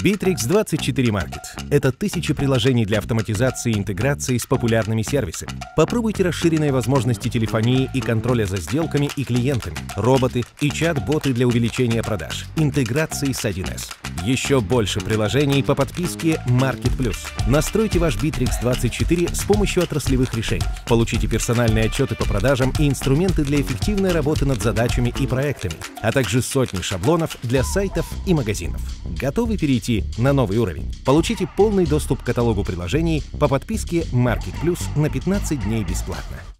Bittrex 24 Market – это тысячи приложений для автоматизации и интеграции с популярными сервисами. Попробуйте расширенные возможности телефонии и контроля за сделками и клиентами, роботы и чат-боты для увеличения продаж, интеграции с 1С. Еще больше приложений по подписке Market+. Настройте ваш Bittrex 24 с помощью отраслевых решений. Получите персональные отчеты по продажам и инструменты для эффективной работы над задачами и проектами, а также сотни шаблонов для сайтов и магазинов. Готовы перейти на новый уровень? Получите полный доступ к каталогу приложений по подписке Market+ на 15 дней бесплатно.